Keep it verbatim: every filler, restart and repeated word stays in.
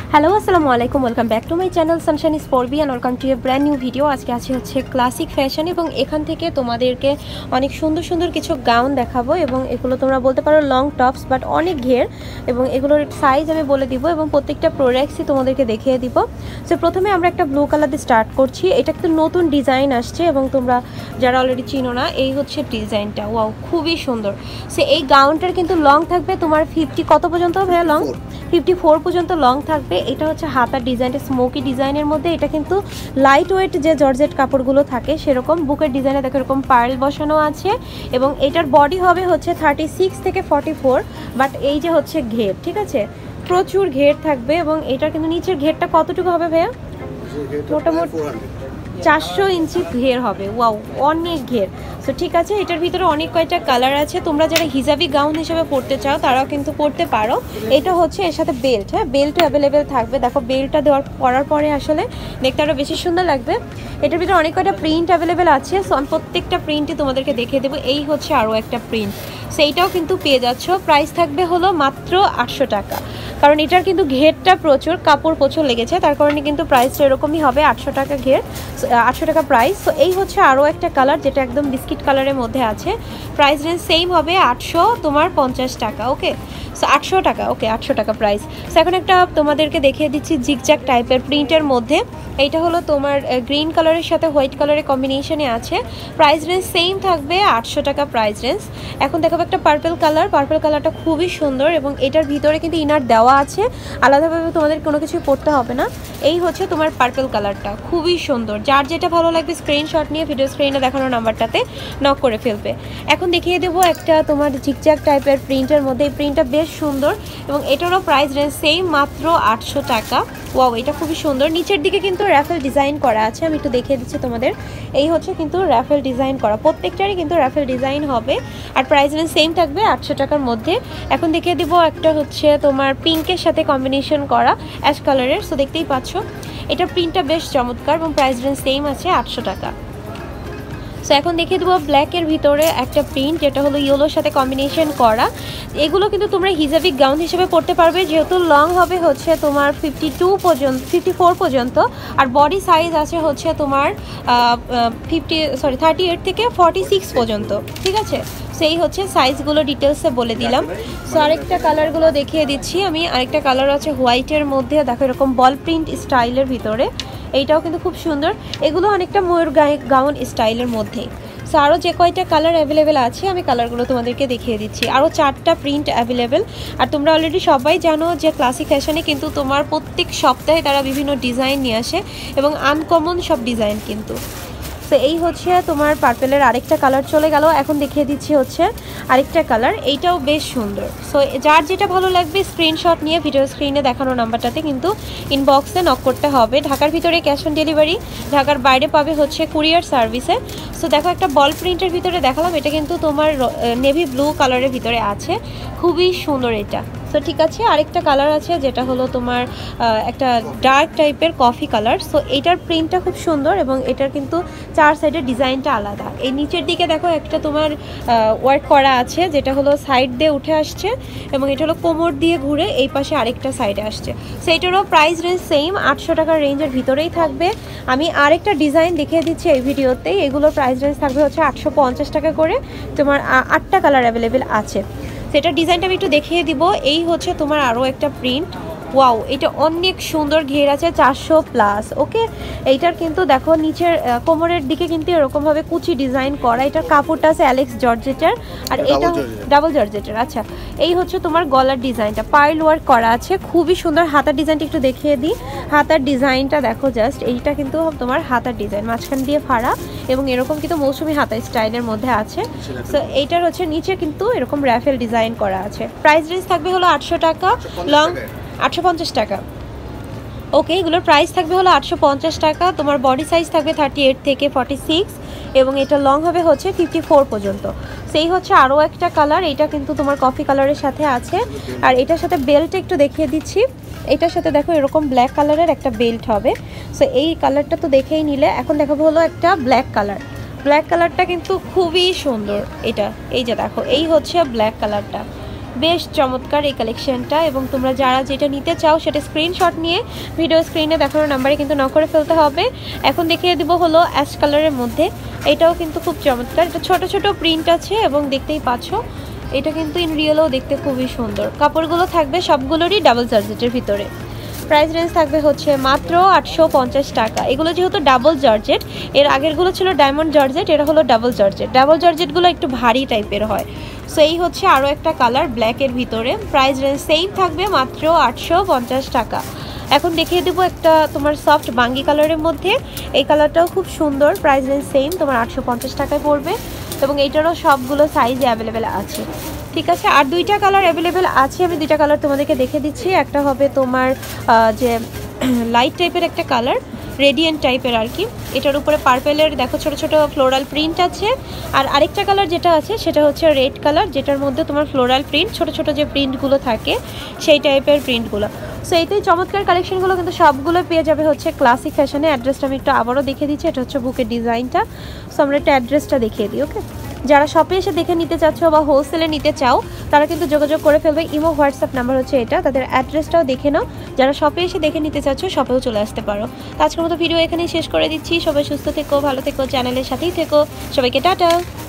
Hello আসসালামু আলাইকুম, welcome back to my channel sunshine is ফরবি and welcome to a brand new video. আজকে আছে হচ্ছে ক্লাসিক ফ্যাশন এবং এখান থেকে তোমাদেরকে অনেক সুন্দর সুন্দর কিছু গাউন দেখাবো এবং এগুলো তোমরা বলতে পারো লং টপস বাট অনেক ঘের এবং এগুলোর সাইজ আমি বলে দিব এবং প্রত্যেকটা প্রোডাক্টসই তোমাদেরকে দেখিয়ে দিব। সো প্রথমে আমরা একটা ব্লু কালার দিয়ে স্টার্ট করছি। এটা কিন্তু নতুন ডিজাইন আসছে এবং তোমরা যারা অলরেডি চিনো না, এই হচ্ছে ডিজাইনটা। ওয়াও, খুবই সুন্দর। সো এই গাউনটার কিন্তু লং থাকবে তোমার ফিফটি কত পর্যন্ত ভাইয়া? লং ফিফটি ফোর পর্যন্ত লং থাকবে। এটা হচ্ছে হাতার ডিজাইনটা স্মোকি ডিজাইনের মধ্যে। এটা কিন্তু লাইট ওয়েট যে জর্জেট কাপড়গুলো থাকে সেরকম। বুকের ডিজাইনে দেখো এরকম পার্ল বসানো আছে এবং এটার বডি হবে হচ্ছে থার্টি সিক্স থেকে ফর্টি ফোর বাট এই যে হচ্ছে ঘের, ঠিক আছে, প্রচুর ঘের থাকবে এবং এটার কিন্তু নিচের ঘেরটা কতটুকু হবে ভাইয়া? মোটামুটি চারশো ইঞ্চি ঘের হবে। ওয়াও, অনেক ঘের। সো ঠিক আছে, এটার ভিতরে অনেক কয়টা কালার আছে। তোমরা যারা হিজাবি গাউন হিসেবে পরতে চাও তারাও কিন্তু পরতে পারো। এটা হচ্ছে এর সাথে বেল্ট, হ্যাঁ, বেল্টও অ্যাভেলেবেল থাকবে। দেখো বেল্টটা দেওয়ার পরার পরে আসলে দেখতে আরও বেশি সুন্দর লাগবে। এটার ভিতরে অনেক কয়টা প্রিন্ট অ্যাভেলেবেল আছে। সো আমি প্রত্যেকটা প্রিন্টই তোমাদেরকে দেখিয়ে দেবো। এই হচ্ছে আরও একটা প্রিন্ট, সেইটাও কিন্তু পেয়ে যাচ্ছ। প্রাইস থাকবে হলো মাত্র আটশো টাকা, কারণ এটার কিন্তু ঘেরটা প্রচুর, কাপড় প্রচুর লেগেছে, তার কারণে কিন্তু প্রাইসটা এরকমই হবে, আটশো টাকা ঘের, আটশো টাকা প্রাইস। তো এই হচ্ছে আরও একটা কালার যেটা একদম বিস্কিট কালারের মধ্যে আছে। প্রাইস রেঞ্জ সেম হবে আটশো তোমার পঞ্চাশ টাকা। ওকে, সো আটশো টাকা, ওকে আটশো টাকা প্রাইস। সো এখন একটা তোমাদেরকে দেখিয়ে দিচ্ছি জিগজ্যাগ টাইপের প্রিন্টের মধ্যে। এইটা হলো তোমার গ্রিন কালারের সাথে হোয়াইট কালারের কম্বিনেশনে আছে। প্রাইস রেঞ্জ সেম থাকবে আটশো টাকা প্রাইস রেঞ্জ। এখন দেখাবো একটা পার্পল কালার। পার্পল কালারটা খুবই সুন্দর এবং এটার ভিতরে কিন্তু ইনার দেওয়া আছে, আলাদাভাবে তোমাদের কোনো কিছু পড়তে হবে না। এই হচ্ছে তোমার পার্পল কালারটা, খুবই সুন্দর। যার যেটা ভালো লাগবে স্ক্রিনশট নিয়ে ভিডিও স্ক্রিনে দেখানো নাম্বারটাতে নক করে ফেলবে। এখন দেখিয়ে দেবো একটা তোমার জিগজ্যাগ টাইপের প্রিন্টের মধ্যে। এই প্রিন্টটা বেশ সুন্দর এবং এটারও প্রাইস রেঞ্জ সেম মাত্র আটশো টাকা। ওয়াও, এটা খুবই সুন্দর। নিচের দিকে কিন্তু র্যাফেল ডিজাইন করা আছে, আমি একটু দেখিয়ে দিচ্ছি তোমাদের। এই হচ্ছে কিন্তু র্যাফেল ডিজাইন করা, প্রত্যেকটারই কিন্তু র্যাফেল ডিজাইন হবে আর প্রাইস রেঞ্জ সেম থাকবে আটশো টাকার মধ্যে। এখন দেখিয়ে দিব একটা হচ্ছে তোমার পিঙ্কের সাথে কম্বিনেশন করা অ্যাশ কালারের। সো দেখতেই পাচ্ছ এটা প্রিন্টটা বেশ চমৎকার এবং প্রাইস রেঞ্জ সেম আছে আটশো টাকা। সো এখন দেখিয়ে দেবো ব্ল্যাকের ভিতরে একটা প্রিন্ট যেটা হলো ইয়েলোর সাথে কম্বিনেশন করা। এগুলো কিন্তু তোমরা হিজাবি গাউন হিসেবে পরতে পারবে, যেহেতু লং হবে হচ্ছে তোমার ফিফটি টু পর্যন্ত ফিফটি ফোর পর্যন্ত আর বডি সাইজ আছে হচ্ছে তোমার ফিফটি সরি থার্টি এইট থেকে ফর্টি সিক্স পর্যন্ত, ঠিক আছে। সেই হচ্ছে সাইজগুলো ডিটেলসে বলে দিলাম। সো আরেকটা কালারগুলো দেখিয়ে দিচ্ছি আমি। আরেকটা কালার আছে হোয়াইটের মধ্যে, দেখো এরকম বল প্রিন্ট স্টাইলের ভিতরে। এইটাও কিন্তু খুব সুন্দর। এগুলো অনেকটা ময়ূর গাউন স্টাইলের মধ্যে। সো আরও যে কয়টা কালার অ্যাভেলেবেল আছে আমি কালারগুলো তোমাদেরকে দেখিয়ে দিচ্ছি। আরও চারটা প্রিন্ট অ্যাভেলেবেল। আর তোমরা অলরেডি সবাই জানো যে ক্লাসিক ফ্যাশনে কিন্তু তোমার প্রত্যেক সপ্তাহে তারা বিভিন্ন ডিজাইন নিয়ে আসে এবং আনকমন সব ডিজাইন কিন্তু। সো এই হচ্ছে তোমার পার্পেলের আরেকটা কালার চলে গেল। এখন দেখিয়ে দিচ্ছি হচ্ছে আরেকটা কালার, এইটাও বেশ সুন্দর। সো যার যেটা ভালো লাগবে স্ক্রিনশট নিয়ে ভিডিও স্ক্রিনে দেখানো নাম্বারটাতে কিন্তু ইনবক্সে নক করতে হবে। ঢাকার ভিতরে ক্যাশ অন ডেলিভারি, ঢাকার বাইরে পাবে হচ্ছে কুরিয়ার সার্ভিসে। সো দেখো একটা বল প্রিন্টের ভিতরে দেখালাম, এটা কিন্তু তোমার নেভি ব্লু কালারের ভিতরে আছে, খুবই সুন্দর এটা। সো ঠিক আছে, আরেকটা কালার আছে যেটা হলো তোমার একটা ডার্ক টাইপের কফি কালার। সো এটার প্রিন্টটা খুব সুন্দর এবং এটার কিন্তু চার সাইডের ডিজাইনটা আলাদা। এই নিচের দিকে দেখো একটা তোমার ওয়ার্ক করা আছে যেটা হলো সাইড দিয়ে উঠে আসছে এবং এটা হলো কোমর দিয়ে ঘুরে এই পাশে আরেকটা সাইডে আসছে। সো এটারও প্রাইস রেঞ্জ সেম আটশো টাকার রেঞ্জের ভিতরেই থাকবে। আমি আরেকটা ডিজাইন দেখিয়ে দিচ্ছি এই ভিডিওতেই। এগুলোর প্রাইস রেঞ্জ থাকবে হচ্ছে আটশো পঞ্চাশ টাকা করে। তোমার আটটা কালার অ্যাভেলেবেল আছে। সেটার ডিজাইনটা আমি একটু দেখিয়ে দিব। এই হচ্ছে তোমার আরও একটা প্রিন্ট। ওয়াও, এটা অনেক সুন্দর ঘের আছে, চারশো প্লাস। ওকে, এইটার কিন্তু দেখো নিচের কোমরের দিকে কিন্তু এরকমভাবে কুচি ডিজাইন করা। এটার কাপড়টা আছে অ্যালেক্স জর্জেটের আর এটা ডাবল জর্জেটের। আচ্ছা, এই হচ্ছে তোমার গলার ডিজাইনটা পার্ল ওয়ার্ক করা আছে, খুবই সুন্দর। হাতার ডিজাইনটা একটু দেখিয়ে দিই। হাতার ডিজাইনটা দেখো জাস্ট, এইটা কিন্তু তোমার হাতার ডিজাইন মাঝখান দিয়ে ফাড়া এবং এরকম কিন্তু মৌসুমি হাতা স্টাইলের মধ্যে আছে। সো এইটার হচ্ছে নিচে কিন্তু এরকম র্যাফেল ডিজাইন করা আছে। প্রাইস রেঞ্জ থাকবে হলো আটশো টাকা, লং আটশো পঞ্চাশ টাকা। ওকে, এগুলোর প্রাইস থাকবে হলো আটশো পঞ্চাশ টাকা। তোমার বডি সাইজ থাকবে থার্টি এইট থেকে ফর্টি সিক্স এবং এটা লং হবে হচ্ছে ফিফটি ফোর পর্যন্ত। সেই হচ্ছে আরও একটা কালার, এটা কিন্তু তোমার কফি কালারের সাথে আছে আর এটার সাথে বেল্ট একটু দেখিয়ে দিচ্ছি। এটার সাথে দেখো এরকম ব্ল্যাক কালারের একটা বেল্ট হবে। সো এই কালারটা তো দেখেই নিলে। এখন দেখাবো হলো একটা ব্ল্যাক কালার। ব্ল্যাক কালারটা কিন্তু খুবই সুন্দর। এটা এই যে দেখো, এই হচ্ছে ব্ল্যাক কালারটা, বেশ চমৎকার এই কালেকশনটা। এবং তোমরা যারা যেটা নিতে চাও সেটা স্ক্রিনশট নিয়ে ভিডিও স্ক্রিনে দেখানো নাম্বারে কিন্তু নক করে ফেলতে হবে। এখন দেখিয়ে দিব হলো অ্যাশ কালারের মধ্যে, এটাও কিন্তু খুব চমৎকার। এটা ছোট ছোট প্রিন্ট আছে এবং দেখতেই পাচ্ছ এটা কিন্তু ইন রিয়েলও দেখতে খুবই সুন্দর। কাপড়গুলো থাকবে সবগুলোরই ডাবল জর্জেটের ভিতরে। প্রাইস রেঞ্জ থাকবে হচ্ছে মাত্র আটশো পঞ্চাশ টাকা। এগুলো যেহেতু ডাবল জর্জেট, এর আগেরগুলো ছিল ডায়মন্ড জর্জেট, এটা হলো ডাবল জর্জেট। ডাবল জর্জেটগুলো একটু ভারী টাইপের হয়। সো এই হচ্ছে আরও একটা কালার ব্ল্যাকের ভিতরে। প্রাইস রেঞ্জ সেম থাকবে মাত্র আটশো পঞ্চাশ টাকা। এখন দেখিয়ে দেবো একটা তোমার সফট বাঙ্গি কালারের মধ্যে, এই কালারটাও খুব সুন্দর। প্রাইস রেঞ্জ সেম তোমার আটশো পঞ্চাশ টাকায় পড়বে এবং এইটারও সবগুলো সাইজে অ্যাভেলেবেল আছে। ঠিক আছে, আর দুইটা কালার অ্যাভেলেবেল আছে, আমি দুইটা কালার তোমাদেরকে দেখে দিচ্ছি। একটা হবে তোমার যে লাইট টাইপের একটা কালার, রেডিয়েন্ট টাইপের আর কি, এটার উপরে পার্পেলের দেখো ছোট ছোট ফ্লোরাল প্রিন্ট আছে। আর আরেকটা কালার যেটা আছে সেটা হচ্ছে রেড কালার, যেটার মধ্যে তোমার ফ্লোরাল প্রিন্ট, ছোট ছোট যে প্রিন্টগুলো থাকে সেই টাইপের প্রিন্টগুলো। সো এইটাই চমৎকার কালেকশনগুলো কিন্তু সবগুলো পেয়ে যাবে হচ্ছে ক্লাসিক ফ্যাশনে। অ্যাড্রেসটা আমি একটু আবারও দেখিয়ে দিচ্ছি, এটা হচ্ছে বুকের ডিজাইনটা। সো আমরা একটা অ্যাড্রেসটা দেখিয়ে দিই। ওকে, যারা শপে এসে দেখে নিতে চাচ্ছ বা হোলসেলে নিতে চাও তারা কিন্তু যোগাযোগ করে ফেলবে। ইমো হোয়াটসঅ্যাপ নাম্বার হচ্ছে এটা, তাদের অ্যাড্রেসটাও দেখে নাও। যারা শপে এসে দেখে নিতে চাচ্ছ শপেও চলে আসতে পারো। তো আজকের মতো ভিডিও এখানেই শেষ করে দিচ্ছি। সবাই সুস্থ থেকো, ভালো থেকো, চ্যানেলের সাথেই থেকো। সবাইকে টাটা।